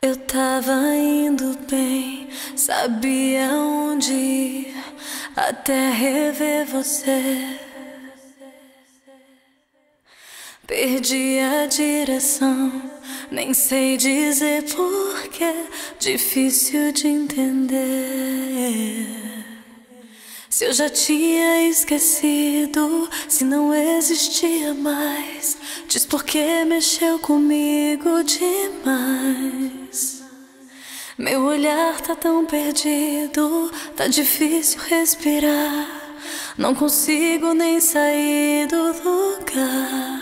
Eu tava indo bem, sabia onde ir, até rever você. Perdi a direção, nem sei dizer porquê, difícil de entender. Se eu já tinha esquecido, se não existia mais, diz por que mexeu comigo demais. Meu olhar tá tão perdido, tá difícil respirar, não consigo nem sair do lugar.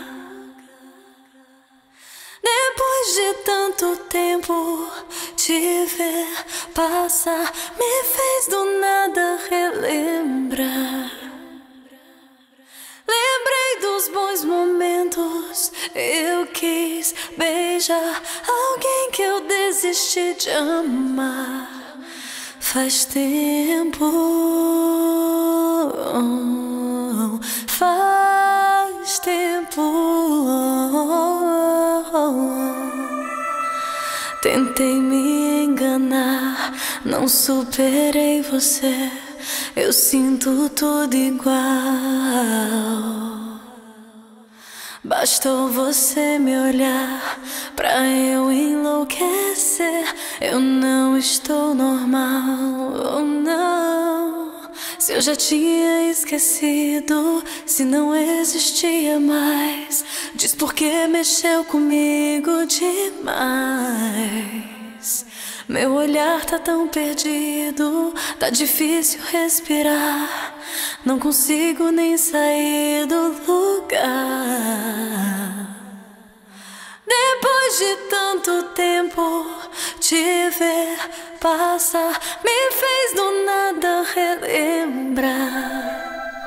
Depois de tanto tempo, te ver passar me fez do nada relembrar. Lembrei dos bons momentos, eu quis beijar alguém que eu desisti de amar. Faz tempo, faz tempo. Tentei me enganar, não superei você. Eu sinto tudo igual. Bastou você me olhar pra eu enlouquecer. Eu não estou normal, oh não. Se eu já tinha esquecido, se não existia mais, diz por que mexeu comigo demais. Meu olhar tá tão perdido, tá difícil respirar, não consigo nem sair do lugar. Depois de tanto tempo, te ver passar me fez do nada relembrar.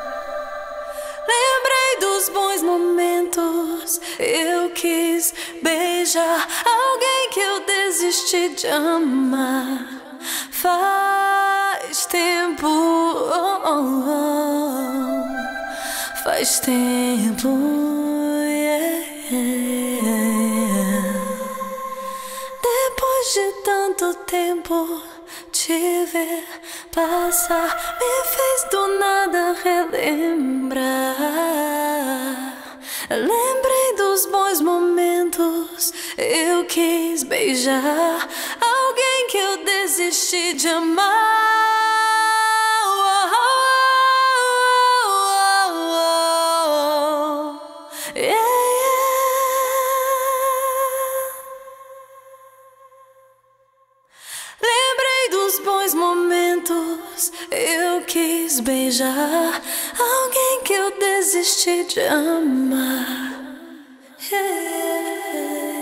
Lembrei dos bons momentos, eu quis beijar alguém que eu desisti de amar. Faz tempo, faz tempo, Depois de tanto tempo, te ver passar me fez do nada relembrar. Lembrei dos bons momentos, eu quis beijar alguém que eu desisti de amar. Lembrei dos bons momentos, eu quis beijar alguém que eu desisti de amar.